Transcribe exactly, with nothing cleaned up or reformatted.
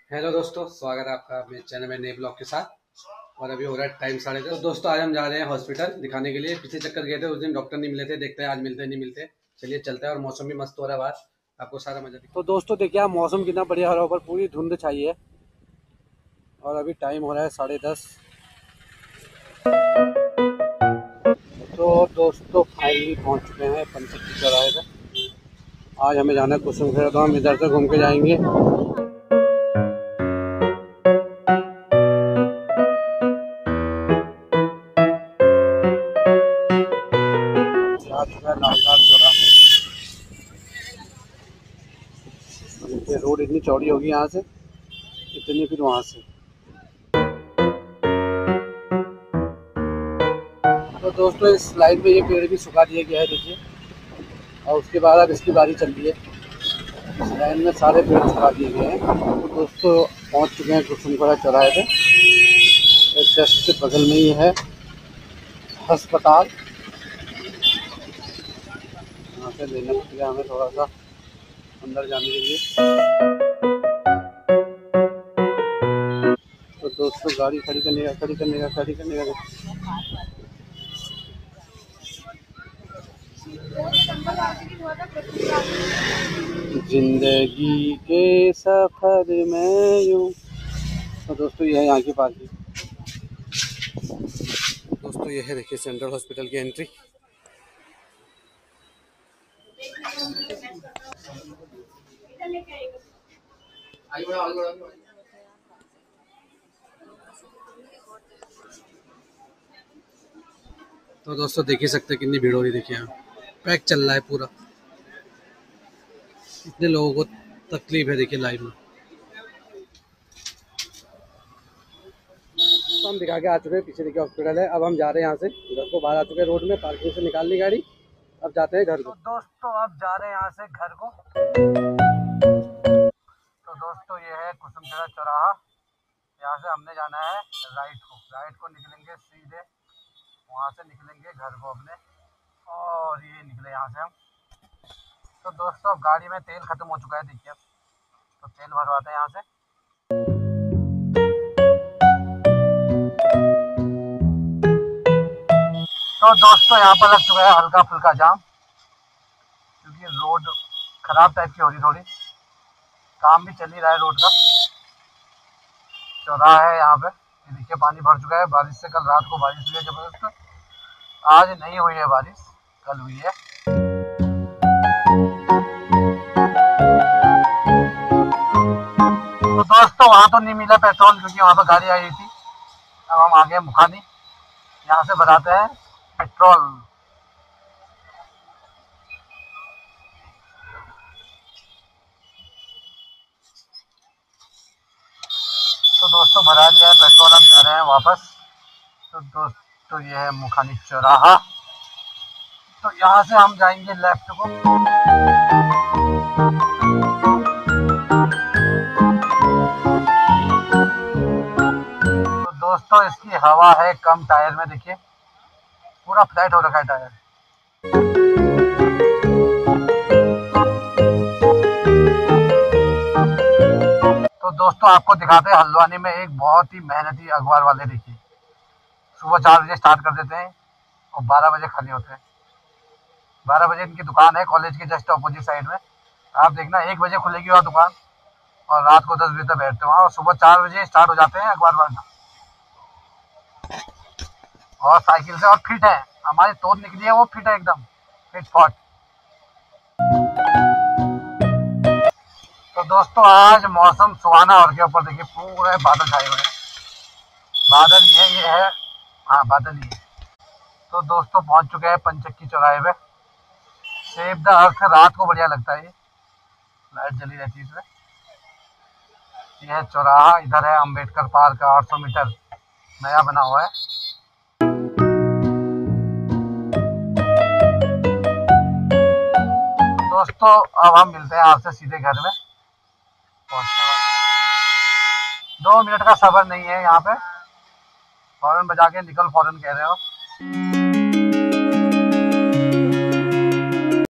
Hello दोस्तों, स्वागत है आपका मेरे चैनल में नए ब्लॉग के साथ। और अभी हो रहा है टाइम साढ़े दस। तो दोस्तों आज हम जा रहे हैं हॉस्पिटल दिखाने के लिए। पिछले चक्कर गए थे, उस दिन डॉक्टर नहीं मिले थे। देखते हैं आज मिलते नहीं मिलते। चलिए चलते हैं। और मौसम भी मस्त हो रहा है बाहर, आपको सारा मजा दिखा। तो दोस्तों देखिए आप, मौसम कितना बढ़िया हो रहा है, ऊपर पूरी धुंध छाई है। और अभी टाइम हो रहा है साढ़े दस। तो दोस्तों फाइनली पहुँच चुके हैं पंचक्की चौराहे पे। आज हमें जाना है कुसुम खेड़ा, तो हम इधर से घूम के जाएंगे। रोड इतनी चौड़ी होगी यहाँ से, इतनी फिर वहाँ से। तो दोस्तों इस लाइन में ये पेड़ भी सुखा दिया गया है, देखिए। और उसके बाद अब इसकी बारी चल रही है। इस लाइन में सारे पेड़ सुखा दिए गए हैं। तो दोस्तों पहुँच चुके हैं कुसुमखेड़ा चौराहे पे। जस्ट बगल में ही है अस्पताल। यहाँ से लेना पड़ेगा हमें थोड़ा सा अंदर जाने के लिए। तो दोस्तों गाड़ी खड़ी करने का खड़ी करने का खड़ी करने का जिंदगी के सफर में यूं। तो दोस्तों ये है यहाँ की पार्किंग। दोस्तों ये है, देखिए सेंट्रल हॉस्पिटल की एंट्री। तो दोस्तों देख ही सकते हैं कितनी भीड़ हो रही है। देखिए यहाँ पैक चल रहा है पूरा। इतने लोगों को तकलीफ है, देखिए लाइव में। तो हम दिखा के आ चुके हैं, पीछे देखिए हॉस्पिटल है। अब हम जा रहे हैं यहाँ से घर को। बाहर आ चुके हैं, रोड में पार्किंग से निकाल ली गाड़ी। अब जाते हैं घर को। तो दोस्तों अब जा रहे हैं यहाँ से घर को। तो दोस्तों ये है कुसुमखेड़ा चौराहा। यहाँ से हमने जाना है राइट को। राइट को निकलेंगे सीधे, वहाँ से निकलेंगे घर को अपने। और ये निकले यहाँ से हम। तो दोस्तों अब गाड़ी में तेल खत्म हो चुका है, देखिए। तो तेल भरवाते हैं यहाँ से। तो दोस्तों यहाँ पर लग चुका है हल्का फुल्का जाम, क्योंकि रोड खराब टाइप की हो रही थोड़ी। काम भी चल ही रहा है रोड का। चौराहा है यहाँ पे। ये देखिए पानी भर चुका है बारिश से। कल रात को बारिश हुई है जबरदस्त। आज नहीं हुई है बारिश, कल हुई है। तो दोस्तों वहाँ तो नहीं मिला पेट्रोल, क्योंकि वहाँ पर गाड़ी आई थी। अब हम आ गए मुखानी। यहाँ से भराते हैं पेट्रोल। तो दोस्तों भरा लिया है पेट्रोल, अब जा रहे हैं वापस। तो दोस्तों ये है मुखानी चौराहा। तो यहाँ से हम जाएंगे लेफ्ट को। तो दोस्तों इसकी हवा है कम टायर में, देखिए पूरा फ्लैट हो रखा है टायर। तो दोस्तों आपको दिखाते हैं हल्द्वानी में एक बहुत ही मेहनती अखबार वाले। देखिए सुबह चार बजे स्टार्ट कर देते हैं और बारह बजे खाली होते हैं। बारह बजे इनकी दुकान है कॉलेज के जस्ट अपोजिट साइड में। आप देखना एक बजे खुलेगी वहाँ दुकान, और रात को दस बजे तक बैठते हैं वहाँ। और सुबह चार बजे स्टार्ट हो जाते हैं अखबार बांटना। और साइकिल से और फिट है, हमारी तोड़ निकली है वो फिट है, एकदम फिट फॉट। तो दोस्तों आज मौसम सुहाना और के ऊपर देखिए पूरे बादल छाए हुए हैं। बादल ये ये है, हाँ बादल ही है। तो दोस्तों पहुंच चुके हैं पंचक्की चौराहे पे। सेव द अर्थ रात को बढ़िया लगता है, ये लाइट जली रहती है इसमें। ये है चौराहा। इधर है अंबेडकर पार्क, आठ सौ मीटर नया बना हुआ है। दोस्तों अब हम मिलते हैं आपसे सीधे घर में पहुंचने वाले। दो मिनट का सफर नहीं है यहाँ पे। फौरन बजा के निकल फौरन कह रहे हो।